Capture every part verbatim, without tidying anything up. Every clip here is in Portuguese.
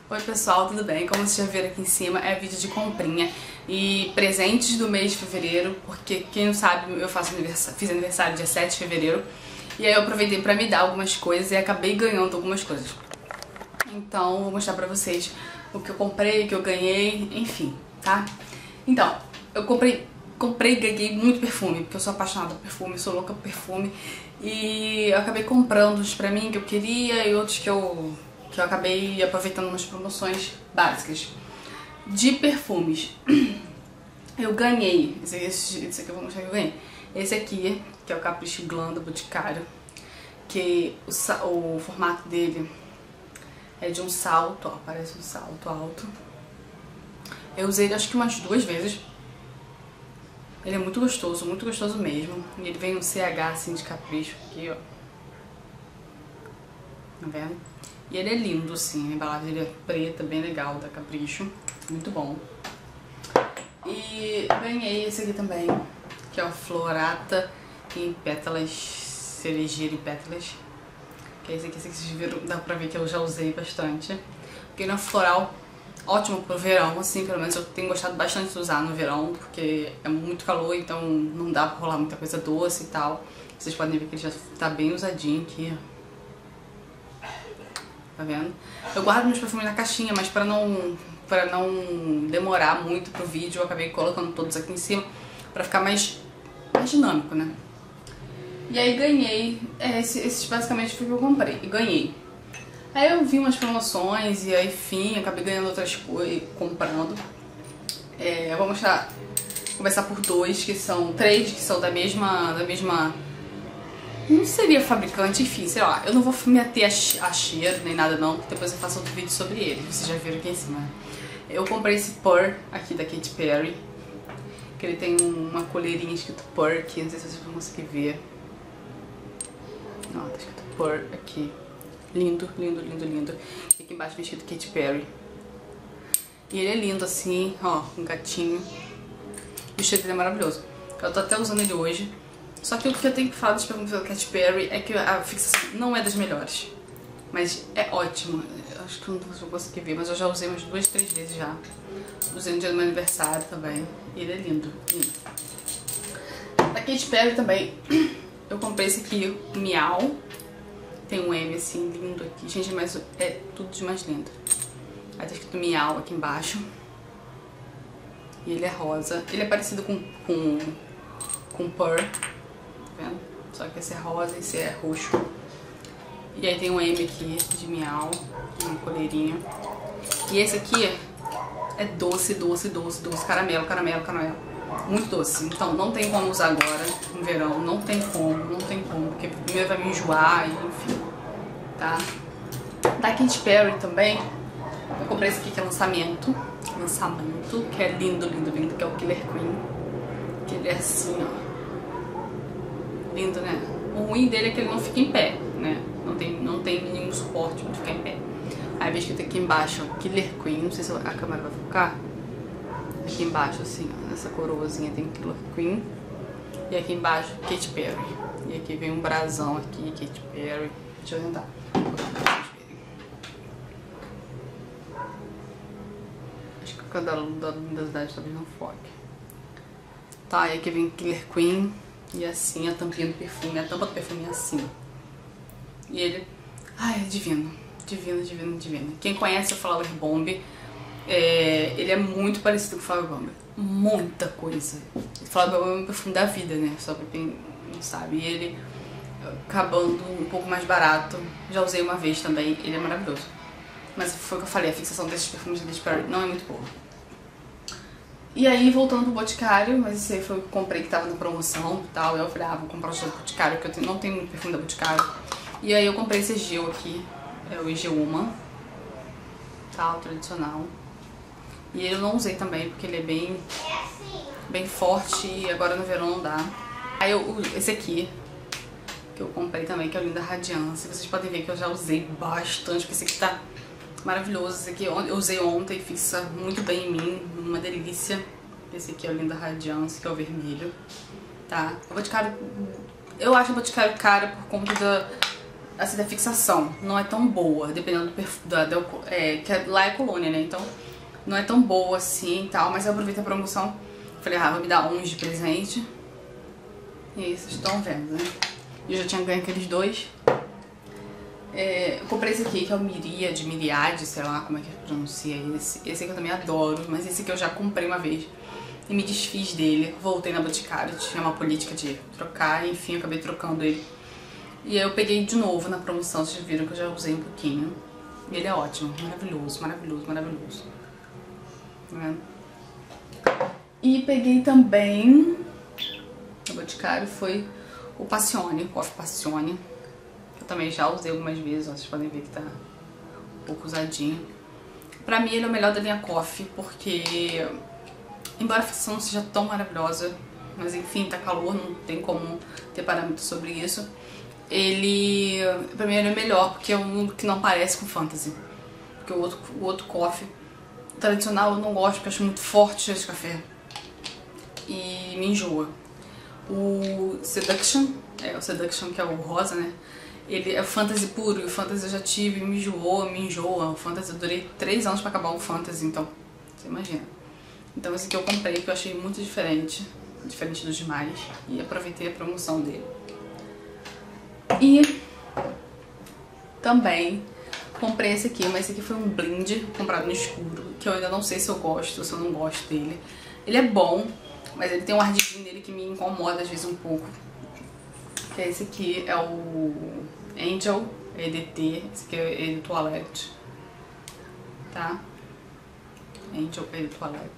Oi pessoal, tudo bem? Como vocês já viram aqui em cima, é vídeo de comprinha e presentes do mês de fevereiro, porque quem não sabe, eu faço aniversário, fiz aniversário dia sete de fevereiro, e aí eu aproveitei pra me dar algumas coisas e acabei ganhando algumas coisas. Então, vou mostrar pra vocês o que eu comprei, o que eu ganhei, enfim, tá? Então, eu comprei, comprei e ganhei muito perfume, porque eu sou apaixonada por perfume, sou louca por perfume, e eu acabei comprando uns pra mim que eu queria e outros que eu... que eu acabei aproveitando umas promoções básicas. De perfumes, eu ganhei, esse, esse, esse aqui eu vou mostrar que eu ganhei, esse aqui, que é o Capricho Glam do Boticário, que o, o formato dele é de um salto, ó, parece um salto alto. Eu usei ele acho que umas duas vezes. Ele é muito gostoso, muito gostoso mesmo. E ele vem um C H assim de capricho aqui, ó. Tá vendo? E ele é lindo, assim, a embalagem dele é preta, bem legal, da Capricho, muito bom. E ganhei esse aqui também, que é o Florata em pétalas, cerejeira em pétalas. Que é esse aqui, esse aqui vocês viram, dá pra ver que eu já usei bastante. Porque ele é um floral ótimo pro verão, assim, pelo menos eu tenho gostado bastante de usar no verão, porque é muito calor, então não dá pra rolar muita coisa doce e tal. Vocês podem ver que ele já tá bem usadinho aqui, ó. Tá vendo? Eu guardo meus perfumes na caixinha, mas pra não, pra não demorar muito pro vídeo, eu acabei colocando todos aqui em cima pra ficar mais, mais dinâmico, né? E aí ganhei, é, esse, esses basicamente foi o que eu comprei, e ganhei. Aí eu vi umas promoções e aí, enfim, acabei ganhando outras coisas, comprando. É, eu vou mostrar, começar por dois, que são, três que são da mesma, da mesma... Não seria fabricante, enfim, sei lá, eu não vou me ater a cheiro nem nada não, porque depois eu faço outro vídeo sobre ele, vocês já viram aqui em cima. Eu comprei esse Purr aqui da Katy Perry, que ele tem uma coleirinha escrito Purr aqui, não sei se vocês vão conseguir ver. Ó, tá escrito Purr aqui. Lindo, lindo, lindo, lindo. E aqui embaixo vem escrito Katy Perry. E ele é lindo assim, ó, um gatinho. E o cheiro dele é maravilhoso. Eu tô até usando ele hoje. Só que o que eu tenho que falar dos perfumes da Katy Perry é que a fixação não é das melhores. Mas é ótimo. Eu acho que eu não vou conseguir ver, mas eu já usei umas duas, três vezes já. Usei no dia do meu aniversário também. E ele é lindo, lindo. Da Katy Perry também, eu comprei esse aqui, o Miau. Tem um M assim, lindo aqui. Gente, mas é tudo de mais lindo. Aí tá escrito Miau aqui embaixo. E ele é rosa. Ele é parecido com, com, com Purr. Vendo? Só que esse é rosa e esse é roxo. E aí tem um M aqui de Miau, uma coleirinha. E esse aqui é doce, doce, doce, doce, caramelo, caramelo, caramelo. Muito doce. Então não tem como usar agora, no verão, não tem como, não tem como, porque primeiro vai me enjoar e enfim, tá? Da Katy Perry também, eu comprei esse aqui que é lançamento, lançamento, que é lindo, lindo, lindo, que é o Killer Queen. Que ele é assim, ó. Lindo, né? O ruim dele é que ele não fica em pé, né? Não tem, não tem nenhum suporte pra ficar em pé. Aí vejo que tem aqui embaixo, ó, Killer Queen, não sei se a câmera vai focar. Aqui embaixo, assim, ó, nessa coroazinha tem Killer Queen. E aqui embaixo, Katy Perry. E aqui vem um brasão aqui, Katy Perry. Deixa eu tentar. Acho que por causa da luminosidade talvez não foque. Tá, e aqui vem Killer Queen. E assim, a tampinha do perfume, a tampa do perfume é assim. E ele... Ai, é divino. Divino, divino, divino. Quem conhece o Flower Bomb, é, ele é muito parecido com o Flower Bomb. Muita coisa. O Flower Bomb é um perfume da vida, né? Só pra quem não sabe. E ele, acabando um pouco mais barato, já usei uma vez também, ele é maravilhoso. Mas foi o que eu falei, a fixação desses perfumes da Katy Perry não é muito boa. E aí, voltando pro Boticário, mas esse aí foi o que eu comprei que tava na promoção e tal. Eu falei, ah, vou comprar o do Boticário, porque eu não tenho muito perfume da Boticário. E aí eu comprei esse gel aqui, é o I G Woman, tá, o tradicional. E ele eu não usei também, porque ele é bem, bem forte e agora no verão não dá. Aí eu, esse aqui, que eu comprei também, que é o Linda Radiance. Vocês podem ver que eu já usei bastante, porque esse aqui tá maravilhoso. Esse aqui eu usei ontem, fixa muito bem em mim, uma delícia. Esse aqui é o Linda Radiance, que é o vermelho, tá? O Boticário, eu acho o Boticário caro por conta da, assim, da fixação não é tão boa, dependendo do perfume, da, da, é, que lá é colônia, né, então não é tão boa assim e tal, mas eu aproveitei a promoção, falei, ah, vou me dar uns de presente, e aí vocês estão vendo, né, eu já tinha ganho aqueles dois. É, eu comprei esse aqui, que é o Myriad, Myriad, sei lá como é que pronuncia esse. Esse aqui eu também adoro, mas esse aqui eu já comprei uma vez e me desfiz dele. Voltei na Boticário, tinha uma política de trocar, enfim, eu acabei trocando ele. E aí eu peguei de novo na promoção, vocês viram que eu já usei um pouquinho. E ele é ótimo, maravilhoso, maravilhoso, maravilhoso. Tá vendo? E peguei também, na Boticário, foi o Passione, o Coffee Passione. Eu também já usei algumas vezes, ó, vocês podem ver que tá um pouco usadinho. Pra mim ele é o melhor da linha Coffee, porque embora a fixação não seja tão maravilhosa, mas enfim, tá calor, não tem como ter parâmetro sobre isso. Ele, pra mim ele é o melhor, porque é um que não parece com Fantasy. Porque o outro, o outro Coffee tradicional eu não gosto, porque eu acho muito forte o cheiro de café. E me enjoa. O Seduction, é o Seduction que é o rosa, né? Ele é o Fantasy puro, e o Fantasy eu já tive, me enjoou, me enjoa. O Fantasy eu durei três anos pra acabar o Fantasy, então, você imagina. Então esse aqui eu comprei, que eu achei muito diferente, diferente dos demais, e aproveitei a promoção dele. E também comprei esse aqui, mas esse aqui foi um blind comprado no escuro, que eu ainda não sei se eu gosto ou se eu não gosto dele. Ele é bom, mas ele tem um ardidinho nele que me incomoda às vezes um pouco. Que é esse aqui, é o Angel E D T, esse aqui é E D Toilette, tá? Angel E D Toilette.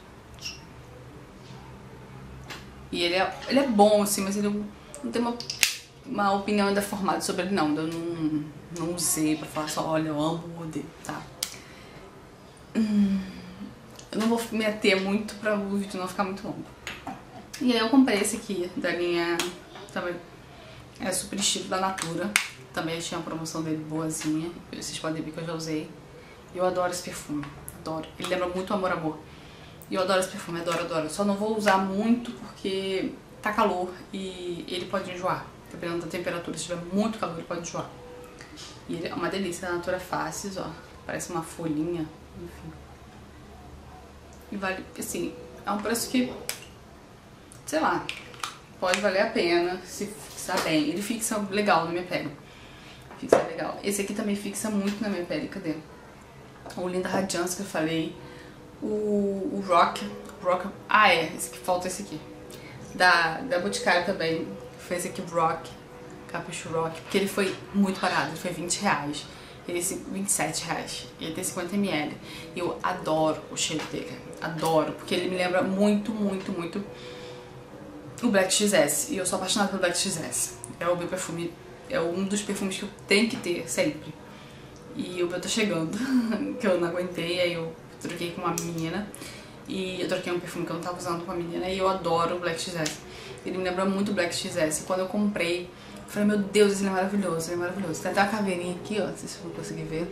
E ele é, ele é bom, assim, mas ele não tem uma, uma opinião ainda formada sobre ele, não. Eu não, não usei pra falar só, olha, eu amo o dele, tá? Hum, eu não vou me ater muito pra o vídeo não ficar muito longo. E aí eu comprei esse aqui, da linha, também, é super estilo da Natura. Também achei uma promoção dele boazinha. Vocês podem ver que eu já usei. Eu adoro esse perfume, adoro. Ele lembra muito Amor Amor. E eu adoro esse perfume, adoro, adoro. Só não vou usar muito porque tá calor e ele pode enjoar. Dependendo da temperatura, se tiver muito calor, ele pode enjoar. E ele é uma delícia da Natura Faces, ó. Parece uma folhinha, enfim. E vale, assim, é um preço que, sei lá, pode valer a pena se fixar bem. Ele fixa legal na minha pele. Fixa legal. Esse aqui também fixa muito na minha pele, cadê? O Linda Radiance que eu falei. O, o Rock, Rock. Ah, é, esse que falta esse aqui. Da, da Boticário também. Foi esse aqui, Rock. Capricho Rock. Porque ele foi muito barato, ele foi vinte reais. Ele tem vinte e sete reais. Ele tem cinquenta mililitros. E eu adoro o cheiro dele. Adoro, porque ele me lembra muito, muito, muito o Black X S. E eu sou apaixonada pelo Black X S. É o meu perfume, é um dos perfumes que eu tenho que ter sempre. E o meu tá chegando, que eu não aguentei, aí eu troquei com uma menina. E eu troquei um perfume que eu não tava usando com a menina. E eu adoro o Black X S. Ele me lembra muito o Black X S. E quando eu comprei, eu falei, meu Deus, ele é maravilhoso, ele é maravilhoso. Tem até uma caveirinha aqui, ó, não sei se vocês vão conseguir ver.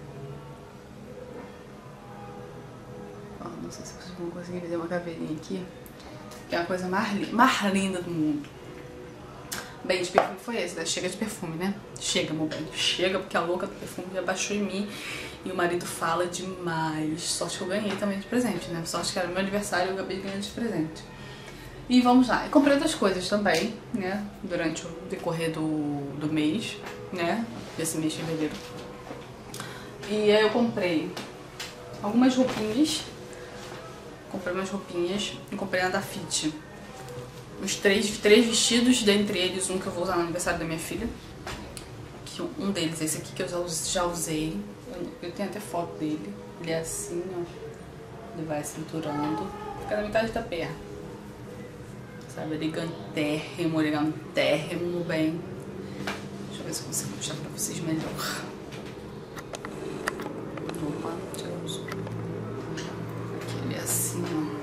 Ó, não sei se vocês vão conseguir ver, tem uma caveirinha aqui. Que é a coisa mais, li mais linda do mundo. Bem, de perfume foi esse, né? Chega de perfume, né? Chega, meu bem, chega, porque a louca do perfume já baixou em mim. E o marido fala demais. Sorte que eu ganhei também de presente, né? Sorte que era meu aniversário e eu acabei ganhando de presente. E vamos lá. Eu comprei outras coisas também, né? Durante o decorrer do, do mês, né? Desse mês de fevereiro. E aí eu comprei algumas roupinhas. Comprei umas roupinhas e comprei na da Fit. Os três, três vestidos, dentre eles um que eu vou usar no aniversário da minha filha. Que um deles, esse aqui que eu já, já usei. Eu, eu tenho até foto dele. Ele é assim, ó. Ele vai cinturando. Fica na metade da perna. Sabe, elegantérrimo, elegantérrimo, bem. Deixa eu ver se eu consigo mostrar pra vocês melhor. Opa, deixa eu usar. Aqui ele é assim, ó.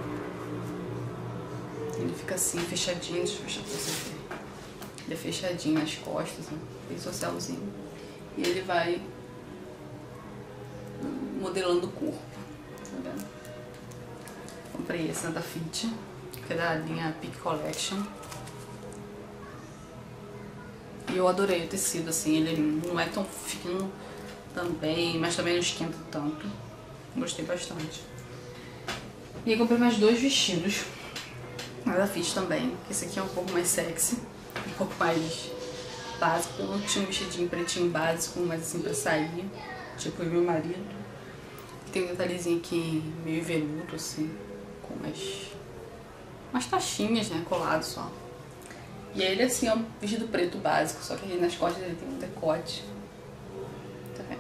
Ele fica assim, fechadinho, deixa eu fechar pra vocês verem. Ele é fechadinho nas costas, ó, bem socialzinho. E ele vai modelando o corpo, tá vendo? Comprei esse da Fit, que é da linha Peak Collection. E E eu adorei o tecido, assim, ele não é tão fino também, mas também não esquenta tanto. Gostei bastante. E aí comprei mais dois vestidos. Nada fiz também. Esse aqui é um pouco mais sexy, um pouco mais básico. Eu não tinha um vestidinho pretinho básico, mas assim pra sair, tipo eu e meu marido. Tem um detalhezinho aqui meio veludo, assim, com umas, umas taxinhas, né, colado só. E aí ele assim é um vestido preto básico, só que aí nas costas ele tem um decote. Tá vendo?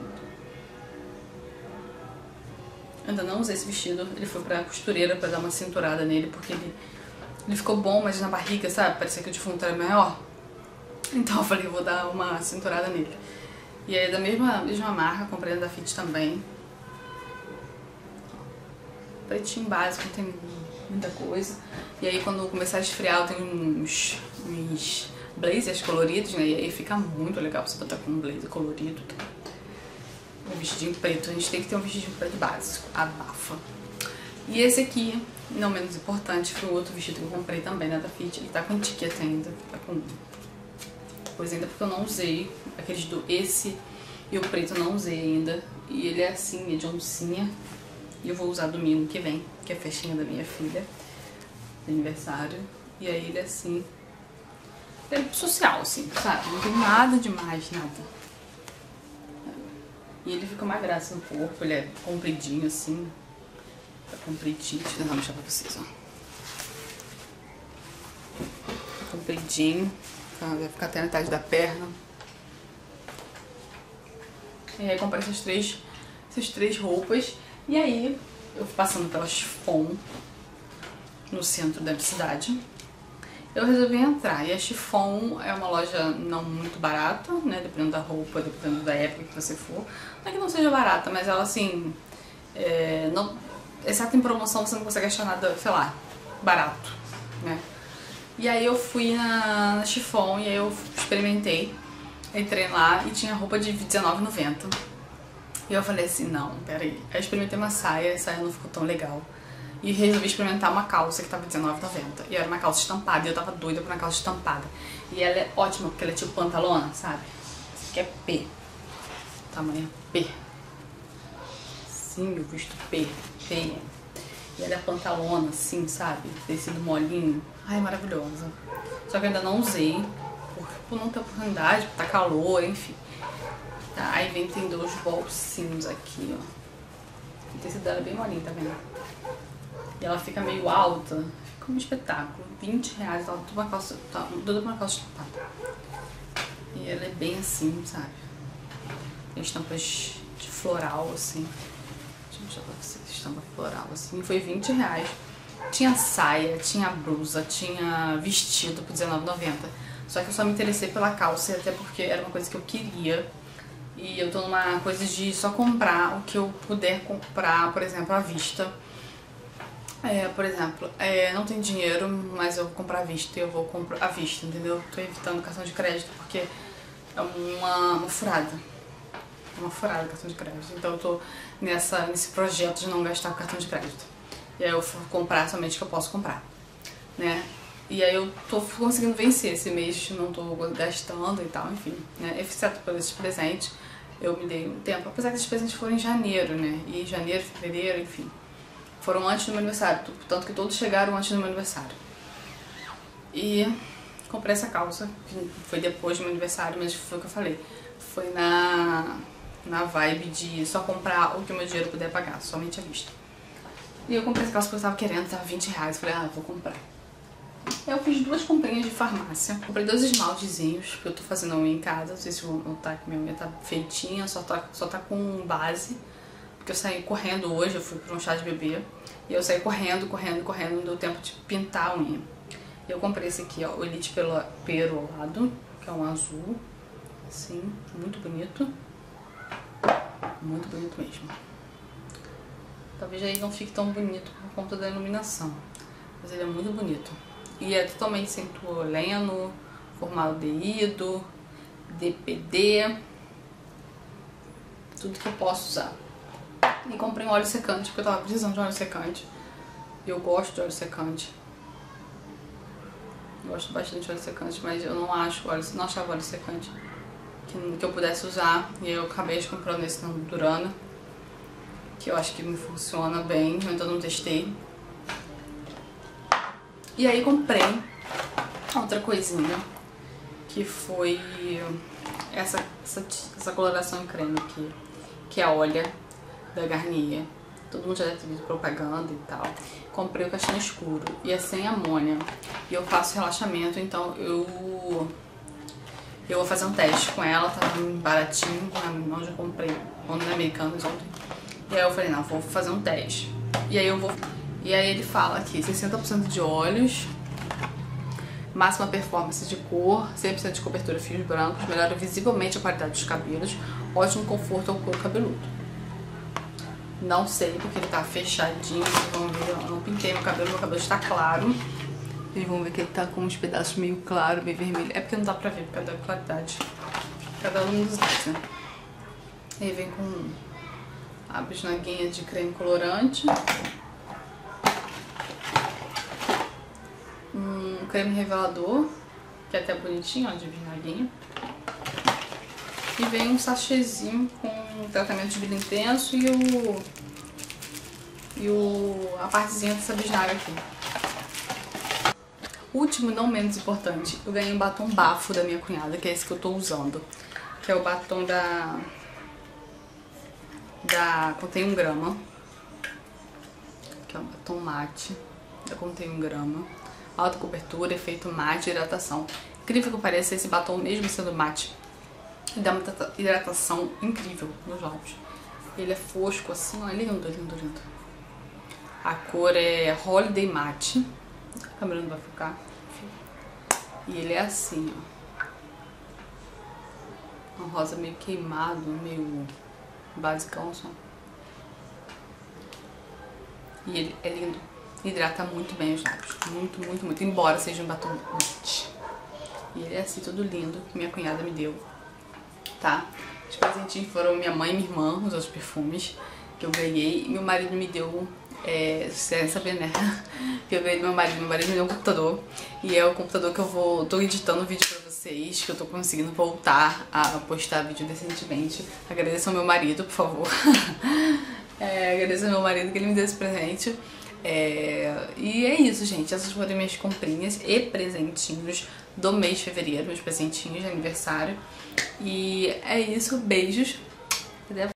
Ainda não usei esse vestido, ele foi pra costureira pra dar uma cinturada nele, porque ele, ele ficou bom, mas na barriga, sabe? Parecia que o defunto era maior. Então eu falei, eu vou dar uma cinturada nele. E aí da mesma, mesma marca, comprei da Fit também. Pretinho básico, não tem muita coisa. E aí quando começar a esfriar eu tenho uns, uns blazers coloridos, né? E aí fica muito legal você botar com um blazer colorido. Tá? Um vestidinho preto, a gente tem que ter um vestidinho preto básico, abafa. E esse aqui, não menos importante, foi o outro vestido que eu comprei também, né, da Fit. Ele tá com etiqueta ainda, tá com coisa ainda, porque eu não usei. Aqueles do esse e o preto eu não usei ainda. E ele é assim, é de oncinha. E eu vou usar domingo que vem, que é a festinha da minha filha, de aniversário. E aí ele é assim, ele é social, assim, sabe? Não tem nada demais, nada. E ele fica uma graça no corpo, ele é compridinho assim. Tá compridinho, deixa eu mostrar pra vocês, ó. Tá compridinho, vai ficar até a metade da perna. E aí comprei essas três, essas três roupas. E aí, eu fui passando pela Chiffon, no centro da cidade, eu resolvi entrar. E a Chiffon é uma loja não muito barata, né, dependendo da roupa, dependendo da época que você for. Não é que não seja barata, mas ela assim, é, não, exceto em promoção você não consegue achar nada, sei lá, barato, né. E aí eu fui na, na Chiffon e aí eu experimentei, entrei lá e tinha roupa de dezenove reais e noventa centavos. E eu falei assim, não, peraí. Aí eu experimentei uma saia, a saia não ficou tão legal. E resolvi experimentar uma calça que tava dezenove reais e noventa centavos. E era uma calça estampada, e eu tava doida por uma calça estampada. E ela é ótima, porque ela é tipo pantalona, sabe? Isso aqui é P. Tamanho P. Sim, eu visto P. P. E ela é pantalona, assim, sabe? Tecido molinho. Ai, maravilhosa. Só que eu ainda não usei, por, por não ter oportunidade, por tá calor, enfim. Tá, aí vem, tem dois bolsinhos aqui, ó. O tecido dela é bem molinho, tá vendo? E ela fica meio alta, fica um espetáculo. vinte reais, ela toda uma calça, tá, toda uma calça estampada. E ela é bem assim, sabe? Tem estampas de floral, assim. Deixa eu mostrar pra vocês, estampa floral, assim. Foi vinte reais. Tinha saia, tinha blusa, tinha vestido por dezenove reais e noventa centavos. Só que eu só me interessei pela calça, até porque era uma coisa que eu queria. E eu tô numa coisa de só comprar o que eu puder comprar, por exemplo, à vista. É, por exemplo, é, não tenho dinheiro, mas eu vou comprar à vista e eu vou comprar à vista, entendeu? Tô evitando cartão de crédito porque é uma, uma furada. É uma furada cartão de crédito. Então eu tô nessa, nesse projeto de não gastar cartão de crédito. E aí eu vou comprar somente o que eu posso comprar, né? E aí eu tô conseguindo vencer esse mês, não tô gastando e tal, enfim, né? Exceto por esse presente, eu me dei um tempo, apesar que esses presentes foram em janeiro, né? E janeiro, fevereiro, enfim, foram antes do meu aniversário, tanto que todos chegaram antes do meu aniversário. E comprei essa calça, que foi depois do meu aniversário, mas foi o que eu falei, foi na, na vibe de só comprar o que o meu dinheiro puder pagar, somente à vista. E eu comprei essa calça porque eu tava querendo, tava vinte reais, falei, ah, vou comprar. Eu fiz duas comprinhas de farmácia. Comprei dois esmaltezinhos, porque eu tô fazendo a unha em casa. Não sei se vou notar que minha unha tá feitinha, só tá, só tá com base. Porque eu saí correndo hoje, eu fui pra um chá de bebê. E eu saí correndo, correndo, correndo, não deu tempo de pintar a unha. E eu comprei esse aqui, ó, o Elite Perolado, que é um azul. Assim, muito bonito. Muito bonito mesmo. Talvez aí não fique tão bonito por conta da iluminação. Mas ele é muito bonito. E é totalmente sem tolueno, formaldeído, D P D, tudo que eu posso usar. E comprei um óleo secante, porque eu tava precisando de um óleo secante. E eu gosto de óleo secante. Gosto bastante de óleo secante, mas eu não acho óleo, não achava óleo secante que, que eu pudesse usar. E eu acabei comprando esse da Durana, que eu acho que me funciona bem, eu ainda não testei. E aí comprei outra coisinha, que foi essa, essa, essa coloração em creme aqui, que é a Olha, da Garnier. Todo mundo já deve ter visto propaganda e tal. Comprei o caixinha escuro e é sem amônia. E eu faço relaxamento, então eu eu vou fazer um teste com ela, tá baratinho, onde eu comprei, onde na Americanas ontem. E aí eu falei, não, vou fazer um teste. E aí eu vou. E aí ele fala aqui, sessenta por cento de óleos, máxima performance de cor, cem por cento de cobertura fios brancos, melhora visivelmente a qualidade dos cabelos, ótimo conforto ao couro cabeludo. Não sei porque ele tá fechadinho, vocês vão ver, eu não pintei meu cabelo, meu cabelo está claro. Vocês vão ver que ele tá com uns pedaços meio claro, meio vermelho. É porque não dá pra ver por causa da claridade. Cada um dos dois, né? Aí vem com a bisnaguinha de creme colorante. Um creme revelador, que é até bonitinho, ó, de bisnaguinha. E vem um sachêzinho com tratamento de brilho intenso e o e o a partezinha dessa bisnaga aqui. Último, não menos importante, eu ganhei um batom bafo da minha cunhada, que é esse que eu tô usando, que é o batom da da contém um grama, que é um batom mate, da contém um grama, alta cobertura, efeito mate, hidratação. Incrível que pareça, esse batom mesmo sendo mate, ele dá uma hidratação incrível nos lábios. Ele é fosco assim, ó, lindo, lindo, lindo. A cor é Holiday Matte. A câmera não vai focar. E ele é assim, ó. Um rosa meio queimado, meio basicão só. E ele é lindo. Hidrata muito bem os lábios. Muito, muito, muito. Embora seja um batom matte. E ele é assim, todo lindo, que minha cunhada me deu. Tá? Os presentinhos foram minha mãe e minha irmã, os outros perfumes que eu ganhei. E meu marido me deu, é, vocês querem saber, né? Que eu ganhei do meu marido. Meu marido me deu um computador. E é o computador que eu vou, tô editando vídeo pra vocês, que eu tô conseguindo voltar a postar vídeo decentemente. Agradeço ao meu marido, por favor. É, agradeço ao meu marido que ele me deu esse presente. É, e é isso, gente. Essas foram minhas comprinhas e presentinhos do mês de fevereiro, meus presentinhos de aniversário. E é isso, beijos.